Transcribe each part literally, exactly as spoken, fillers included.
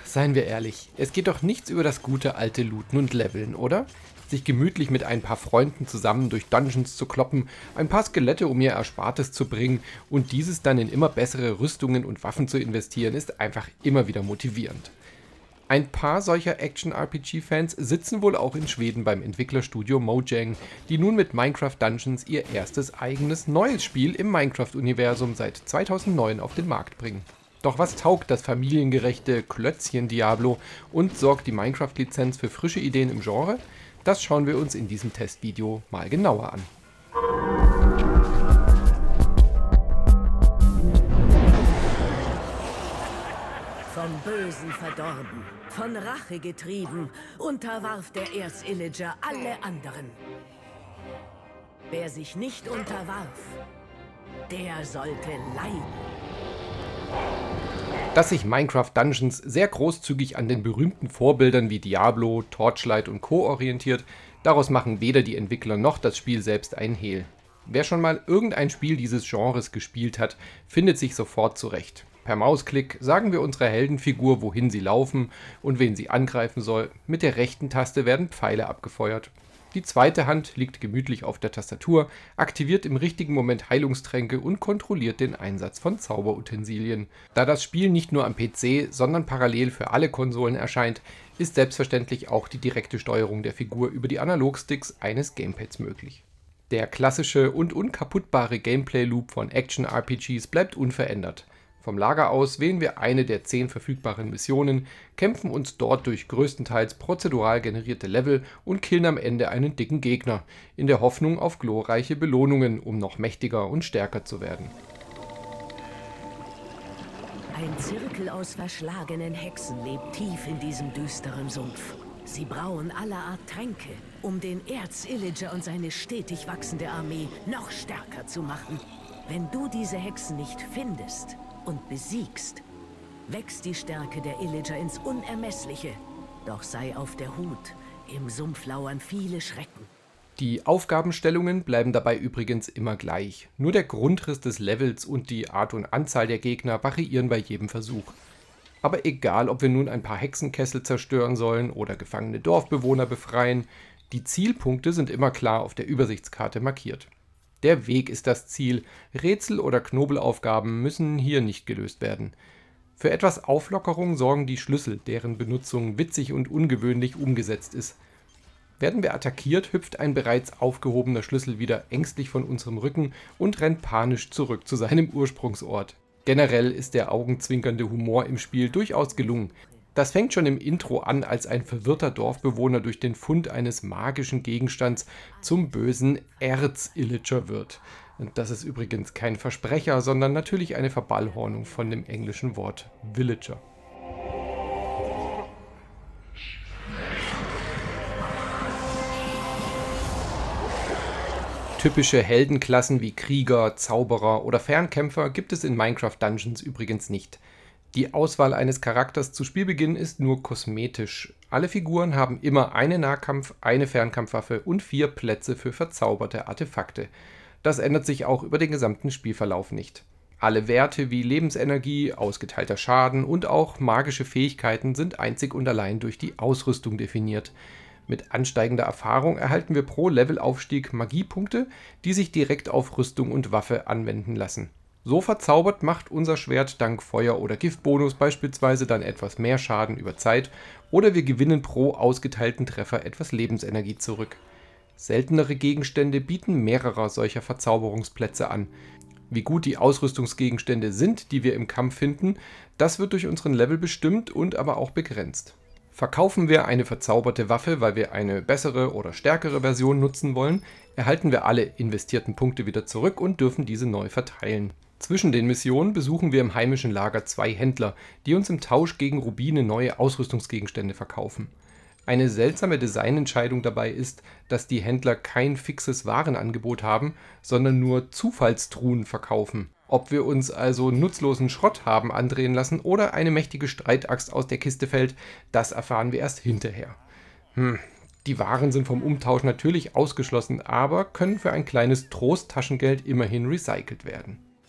Seien wir ehrlich, es geht doch nichts über das gute alte Looten und Leveln, oder? Sich gemütlich mit ein paar Freunden zusammen durch Dungeons zu kloppen, ein paar Skelette um ihr Erspartes zu bringen und dieses dann in immer bessere Rüstungen und Waffen zu investieren, ist einfach immer wieder motivierend. Ein paar solcher Action-R P G-Fans sitzen wohl auch in Schweden beim Entwicklerstudio Mojang, die nun mit Minecraft Dungeons ihr erstes eigenes neues Spiel im Minecraft-Universum seit zweitausendneun auf den Markt bringen. Doch was taugt das familiengerechte Klötzchen-Diablo und sorgt die Minecraft-Lizenz für frische Ideen im Genre? Das schauen wir uns in diesem Testvideo mal genauer an. Vom Bösen verdorben, von Rache getrieben, unterwarf der Erzillager alle anderen. Wer sich nicht unterwarf, der sollte leiden. Dass sich Minecraft Dungeons sehr großzügig an den berühmten Vorbildern wie Diablo, Torchlight und Co. orientiert, daraus machen weder die Entwickler noch das Spiel selbst einen Hehl. Wer schon mal irgendein Spiel dieses Genres gespielt hat, findet sich sofort zurecht. Per Mausklick sagen wir unserer Heldenfigur, wohin sie laufen und wen sie angreifen soll. Mit der rechten Taste werden Pfeile abgefeuert. Die zweite Hand liegt gemütlich auf der Tastatur, aktiviert im richtigen Moment Heilungstränke und kontrolliert den Einsatz von Zauberutensilien. Da das Spiel nicht nur am P C, sondern parallel für alle Konsolen erscheint, ist selbstverständlich auch die direkte Steuerung der Figur über die Analogsticks eines Gamepads möglich. Der klassische und unkaputtbare Gameplay-Loop von Action-R P Gs bleibt unverändert. Vom Lager aus wählen wir eine der zehn verfügbaren Missionen, kämpfen uns dort durch größtenteils prozedural generierte Level und killen am Ende einen dicken Gegner, in der Hoffnung auf glorreiche Belohnungen, um noch mächtiger und stärker zu werden. Ein Zirkel aus verschlagenen Hexen lebt tief in diesem düsteren Sumpf. Sie brauen aller Art Tränke, um den Erzillager und seine stetig wachsende Armee noch stärker zu machen. Wenn du diese Hexen nicht findest und besiegst, wächst die Stärke der Illager ins Unermessliche. Doch sei auf der Hut, im Sumpf lauern viele Schrecken. Die Aufgabenstellungen bleiben dabei übrigens immer gleich. Nur der Grundriss des Levels und die Art und Anzahl der Gegner variieren bei jedem Versuch. Aber egal, ob wir nun ein paar Hexenkessel zerstören sollen oder gefangene Dorfbewohner befreien, die Zielpunkte sind immer klar auf der Übersichtskarte markiert. Der Weg ist das Ziel, Rätsel oder Knobelaufgaben müssen hier nicht gelöst werden. Für etwas Auflockerung sorgen die Schlüssel, deren Benutzung witzig und ungewöhnlich umgesetzt ist. Werden wir attackiert, hüpft ein bereits aufgehobener Schlüssel wieder ängstlich von unserem Rücken und rennt panisch zurück zu seinem Ursprungsort. Generell ist der augenzwinkernde Humor im Spiel durchaus gelungen. Das fängt schon im Intro an, als ein verwirrter Dorfbewohner durch den Fund eines magischen Gegenstands zum bösen Erzillager wird. Und das ist übrigens kein Versprecher, sondern natürlich eine Verballhornung von dem englischen Wort Villager. Typische Heldenklassen wie Krieger, Zauberer oder Fernkämpfer gibt es in Minecraft Dungeons übrigens nicht. Die Auswahl eines Charakters zu Spielbeginn ist nur kosmetisch. Alle Figuren haben immer eine Nahkampf-, eine Fernkampfwaffe und vier Plätze für verzauberte Artefakte. Das ändert sich auch über den gesamten Spielverlauf nicht. Alle Werte wie Lebensenergie, ausgeteilter Schaden und auch magische Fähigkeiten sind einzig und allein durch die Ausrüstung definiert. Mit ansteigender Erfahrung erhalten wir pro Levelaufstieg Magiepunkte, die sich direkt auf Rüstung und Waffe anwenden lassen. So verzaubert macht unser Schwert dank Feuer- oder Giftbonus beispielsweise dann etwas mehr Schaden über Zeit oder wir gewinnen pro ausgeteilten Treffer etwas Lebensenergie zurück. Seltenere Gegenstände bieten mehrere solcher Verzauberungsplätze an. Wie gut die Ausrüstungsgegenstände sind, die wir im Kampf finden, das wird durch unseren Level bestimmt und aber auch begrenzt. Verkaufen wir eine verzauberte Waffe, weil wir eine bessere oder stärkere Version nutzen wollen, erhalten wir alle investierten Punkte wieder zurück und dürfen diese neu verteilen. Zwischen den Missionen besuchen wir im heimischen Lager zwei Händler, die uns im Tausch gegen Rubine neue Ausrüstungsgegenstände verkaufen. Eine seltsame Designentscheidung dabei ist, dass die Händler kein fixes Warenangebot haben, sondern nur Zufallstruhen verkaufen. Ob wir uns also nutzlosen Schrott haben andrehen lassen oder eine mächtige Streitaxt aus der Kiste fällt, das erfahren wir erst hinterher. Hm, die Waren sind vom Umtausch natürlich ausgeschlossen, aber können für ein kleines Trosttaschengeld immerhin recycelt werden.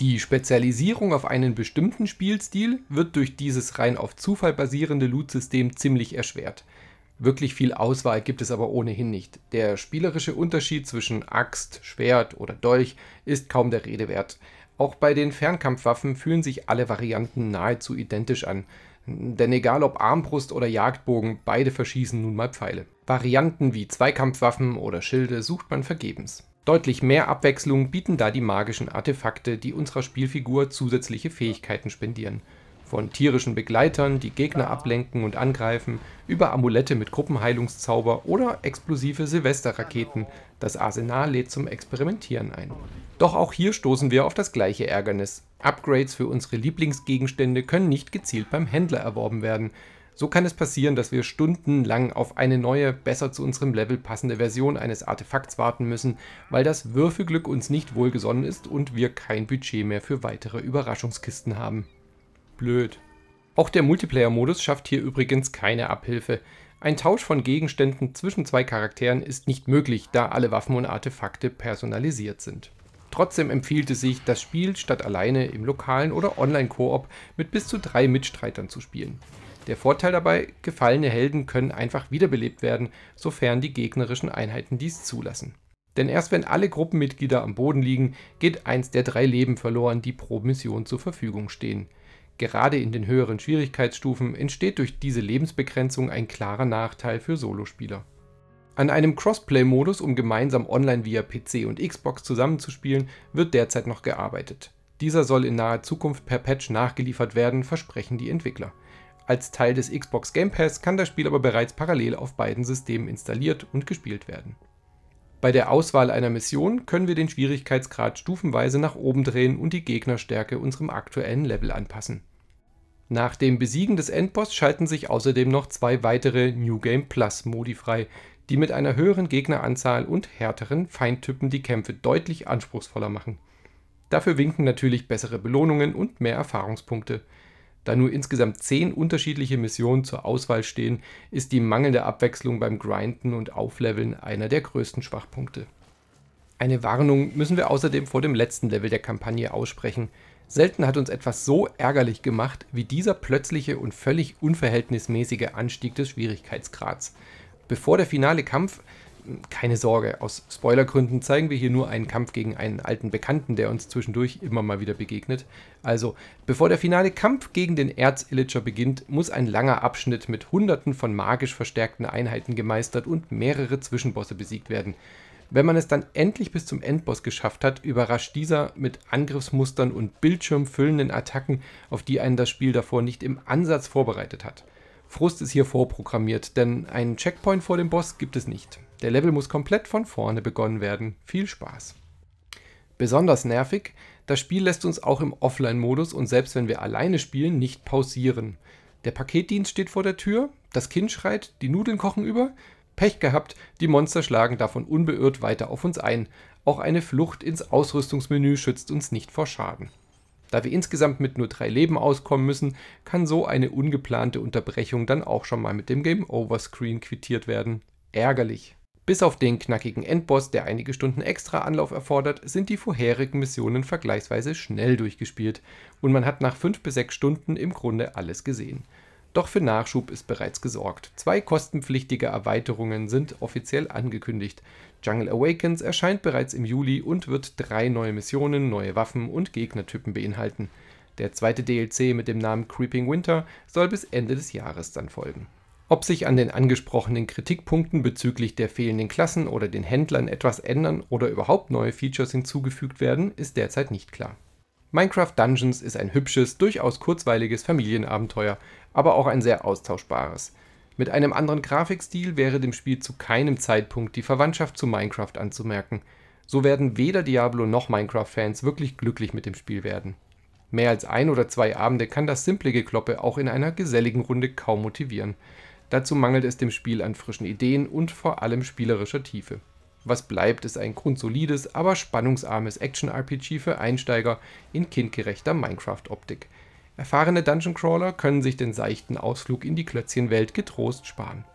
Die Spezialisierung auf einen bestimmten Spielstil wird durch dieses rein auf Zufall basierende Loot-System ziemlich erschwert. Wirklich viel Auswahl gibt es aber ohnehin nicht. Der spielerische Unterschied zwischen Axt, Schwert oder Dolch ist kaum der Rede wert. Auch bei den Fernkampfwaffen fühlen sich alle Varianten nahezu identisch an. Denn egal ob Armbrust oder Jagdbogen, beide verschießen nun mal Pfeile. Varianten wie Zweikampfwaffen oder Schilde sucht man vergebens. Deutlich mehr Abwechslung bieten da die magischen Artefakte, die unserer Spielfigur zusätzliche Fähigkeiten spendieren. Von tierischen Begleitern, die Gegner ablenken und angreifen, über Amulette mit Gruppenheilungszauber oder explosive Silvesterraketen. Das Arsenal lädt zum Experimentieren ein. Doch auch hier stoßen wir auf das gleiche Ärgernis. Upgrades für unsere Lieblingsgegenstände können nicht gezielt beim Händler erworben werden. So kann es passieren, dass wir stundenlang auf eine neue, besser zu unserem Level passende Version eines Artefakts warten müssen, weil das Würfelglück uns nicht wohlgesonnen ist und wir kein Budget mehr für weitere Überraschungskisten haben. Blöd. Auch der Multiplayer-Modus schafft hier übrigens keine Abhilfe. Ein Tausch von Gegenständen zwischen zwei Charakteren ist nicht möglich, da alle Waffen und Artefakte personalisiert sind. Trotzdem empfiehlt es sich, das Spiel statt alleine im lokalen oder Online-Koop mit bis zu drei Mitstreitern zu spielen. Der Vorteil dabei, gefallene Helden können einfach wiederbelebt werden, sofern die gegnerischen Einheiten dies zulassen. Denn erst wenn alle Gruppenmitglieder am Boden liegen, geht eins der drei Leben verloren, die pro Mission zur Verfügung stehen. Gerade in den höheren Schwierigkeitsstufen entsteht durch diese Lebensbegrenzung ein klarer Nachteil für Solospieler. An einem Crossplay-Modus, um gemeinsam online via P C und Xbox zusammenzuspielen, wird derzeit noch gearbeitet. Dieser soll in naher Zukunft per Patch nachgeliefert werden, versprechen die Entwickler. Als Teil des Xbox Game Pass kann das Spiel aber bereits parallel auf beiden Systemen installiert und gespielt werden. Bei der Auswahl einer Mission können wir den Schwierigkeitsgrad stufenweise nach oben drehen und die Gegnerstärke unserem aktuellen Level anpassen. Nach dem Besiegen des Endboss schalten sich außerdem noch zwei weitere New Game Plus Modi frei, die mit einer höheren Gegneranzahl und härteren Feindtypen die Kämpfe deutlich anspruchsvoller machen. Dafür winken natürlich bessere Belohnungen und mehr Erfahrungspunkte. Da nur insgesamt zehn unterschiedliche Missionen zur Auswahl stehen, ist die mangelnde Abwechslung beim Grinden und Aufleveln einer der größten Schwachpunkte. Eine Warnung müssen wir außerdem vor dem letzten Level der Kampagne aussprechen. Selten hat uns etwas so ärgerlich gemacht wie dieser plötzliche und völlig unverhältnismäßige Anstieg des Schwierigkeitsgrads. Bevor der finale Kampf, keine Sorge, aus Spoilergründen zeigen wir hier nur einen Kampf gegen einen alten Bekannten, der uns zwischendurch immer mal wieder begegnet. Also, bevor der finale Kampf gegen den Erz-Illager beginnt, muss ein langer Abschnitt mit hunderten von magisch verstärkten Einheiten gemeistert und mehrere Zwischenbosse besiegt werden. Wenn man es dann endlich bis zum Endboss geschafft hat, überrascht dieser mit Angriffsmustern und bildschirmfüllenden Attacken, auf die einen das Spiel davor nicht im Ansatz vorbereitet hat. Frust ist hier vorprogrammiert, denn einen Checkpoint vor dem Boss gibt es nicht. Der Level muss komplett von vorne begonnen werden. Viel Spaß! Besonders nervig, das Spiel lässt uns auch im Offline-Modus und selbst wenn wir alleine spielen, nicht pausieren. Der Paketdienst steht vor der Tür, das Kind schreit, die Nudeln kochen über. Pech gehabt, die Monster schlagen davon unbeirrt weiter auf uns ein. Auch eine Flucht ins Ausrüstungsmenü schützt uns nicht vor Schaden. Da wir insgesamt mit nur drei Leben auskommen müssen, kann so eine ungeplante Unterbrechung dann auch schon mal mit dem Game-Over-Screen quittiert werden. Ärgerlich. Bis auf den knackigen Endboss, der einige Stunden extra Anlauf erfordert, sind die vorherigen Missionen vergleichsweise schnell durchgespielt und man hat nach fünf bis sechs Stunden im Grunde alles gesehen. Doch für Nachschub ist bereits gesorgt. Zwei kostenpflichtige Erweiterungen sind offiziell angekündigt. Jungle Awakens erscheint bereits im Juli und wird drei neue Missionen, neue Waffen und Gegnertypen beinhalten. Der zweite D L C mit dem Namen Creeping Winter soll bis Ende des Jahres dann folgen. Ob sich an den angesprochenen Kritikpunkten bezüglich der fehlenden Klassen oder den Händlern etwas ändern oder überhaupt neue Features hinzugefügt werden, ist derzeit nicht klar. Minecraft Dungeons ist ein hübsches, durchaus kurzweiliges Familienabenteuer, aber auch ein sehr austauschbares. Mit einem anderen Grafikstil wäre dem Spiel zu keinem Zeitpunkt die Verwandtschaft zu Minecraft anzumerken. So werden weder Diablo noch Minecraft-Fans wirklich glücklich mit dem Spiel werden. Mehr als ein oder zwei Abende kann das simple Gekloppe auch in einer geselligen Runde kaum motivieren. Dazu mangelt es dem Spiel an frischen Ideen und vor allem spielerischer Tiefe. Was bleibt, ist ein grundsolides, aber spannungsarmes Action-R P G für Einsteiger in kindgerechter Minecraft-Optik. Erfahrene Dungeon-Crawler können sich den seichten Ausflug in die Klötzchenwelt getrost sparen.